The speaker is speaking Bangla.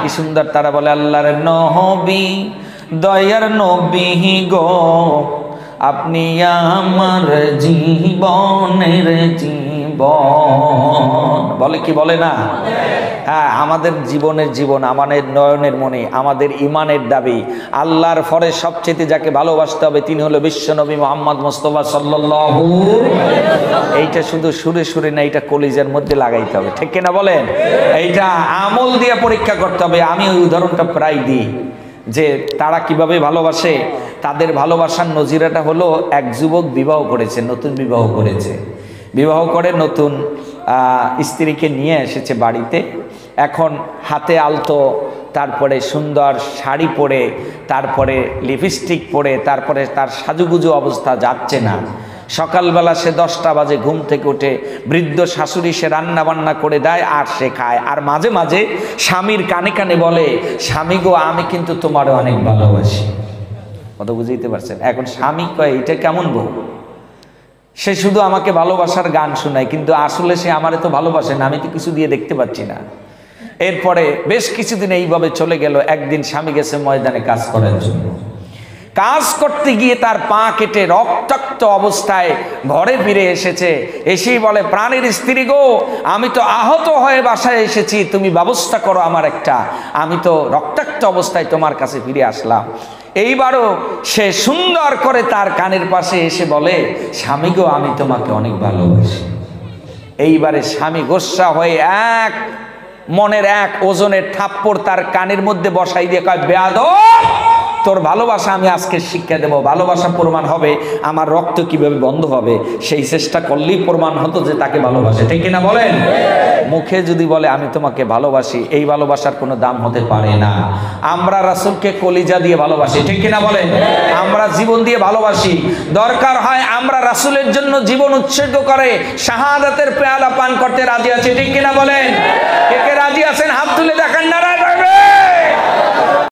কি সুন্দর তারা বলে, আল্লাহর নবী দয়ার নবী গো, আপনি আমার জীবনের জীবন। বলে কি বলে না? হ্যাঁ, আমাদের জীবনের জীবন, আমাদের নয়নের মনে, আমাদের ইমানের দাবি। আল্লাহর পরে সবচেয়ে যাকে ভালোবাসতে হবে তিনি হলো বিশ্বনবী মুহাম্মদ মুস্তাফা সাল্লাল্লাহু। এইটা শুধু সুরে সুরে না, এটা কলিজার মধ্যে লাগাইতে হবে, ঠিক কিনা বলেন? এইটা আমল দিয়ে পরীক্ষা করতে হবে। আমি ওই উদাহরণটা প্রায় দিই যে তারা কিভাবে ভালোবাসে। তাদের ভালোবাসার নজিরাটা হলো, এক যুবক বিবাহ করেছে, নতুন বিবাহ করেছে, বিবাহ করে নতুন স্ত্রীকে নিয়ে এসেছে বাড়িতে। এখন হাতে আলতো, তারপরে সুন্দর শাড়ি পরে, তারপরে লিপস্টিক পরে, তারপরে তার সাজুগুজু অবস্থা যাচ্ছে না। সকালবেলা সে 10টা বাজে ঘুম থেকে উঠে, বৃদ্ধ শাশুড়ি সে রান্না বান্না করে দেয় আর সে খায়। আর মাঝে মাঝে স্বামীর কানে কানে বলে, স্বামী গো আমি কিন্তু তোমার অনেক ভালোবাসি। কত বুঝতে পারছেন? এখন স্বামী কয় এটা কেমন বউ? সে শুধু আমাকে ভালোবাসার গান শোনায়, কিন্তু আসলে সে আমারে তো ভালোবাসে না, আমি তো কিছু দিয়ে দেখতে পাচ্ছি না। এরপরে বেশ কিছুদিন এইভাবে চলে গেল। একদিন স্বামী গেছে ময়দানে কাজ করার জন্য। কাজ করতে গিয়ে তার পা কেটে রক্তাক্ত অবস্থায় ঘরে ফিরে এসেছে। এসেই বলে, প্রাণের স্ত্রী গো, আমি তো আহত হয়ে বাসায় এসেছি, তুমি ব্যবস্থা করো আমার একটা, আমি তো রক্তাক্ত অবস্থায় তোমার কাছে ফিরে আসলাম। এইবারও সে সুন্দর করে তার কানের পাশে এসে বলে, স্বামী গো আমি তোমাকে অনেক ভালোবাসি। এইবারে স্বামী গোস্সা হয়ে এক মনের এক ওজনের থাপ্পড় তার কানের মধ্যে বসাই দিয়ে কয়, বেয়াদব, তোর ভালোবাসা আমি আজকে শিক্ষা দেব। ভালোবাসা প্রমাণ হবে, আমার রক্ত কিভাবে বন্ধ হবে সেই চেষ্টা করলেই প্রমাণ হতো যে তাকে ভালোবাসে, ঠিক কিনা বলেন? মুখে যদি বলে আমি তোমাকে ভালোবাসি, এই ভালোবাসার কোনো দাম হতে পারে না। আমরা রাসূলকে কলিজা দিয়ে ভালোবাসি, ঠিক কিনা বলেন? আমরা জীবন দিয়ে ভালোবাসি। দরকার হয় আমরা রাসূলের জন্য জীবন উৎসর্গ করে শাহাদাতের পেয়ালা পান করতে রাজি আছি, ঠিক কিনা বলেন?